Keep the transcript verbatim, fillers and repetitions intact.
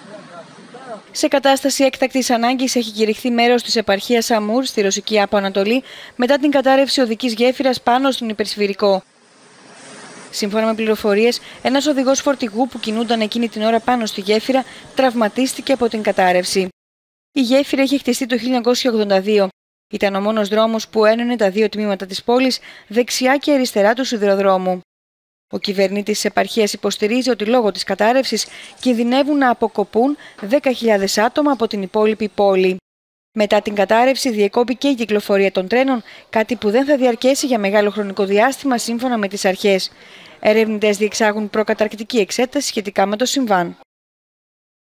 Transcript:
Σε κατάσταση έκτακτης ανάγκης έχει κηρυχθεί μέρος της επαρχίας Αμούρ στη ρωσική Άπο Ανατολή μετά την κατάρρευση οδικής γέφυρας πάνω στον υπερσφυρικό. Σύμφωνα με πληροφορίες, ένας οδηγός φορτηγού που κινούνταν εκείνη την ώρα πάνω στη γέφυρα τραυματίστηκε από την κατάρρευση. Η γέφυρα είχε χτιστεί το χίλια εννιακόσια ογδόντα δύο. Ήταν ο μόνος δρόμος που ένωνε τα δύο τμήματα της πόλης, δεξιά και αριστερά του σιδηροδρόμου. Ο κυβερνήτης της επαρχίας υποστηρίζει ότι λόγω της κατάρρευσης κινδυνεύουν να αποκοπούν δέκα χιλιάδες άτομα από την υπόλοιπη πόλη. Μετά την κατάρρευση διεκόπηκε η κυκλοφορία των τρένων, κάτι που δεν θα διαρκέσει για μεγάλο χρονικό διάστημα σύμφωνα με τις αρχές. Ερευνητές διεξάγουν προκαταρκτική εξέταση σχετικά με το συμβάν.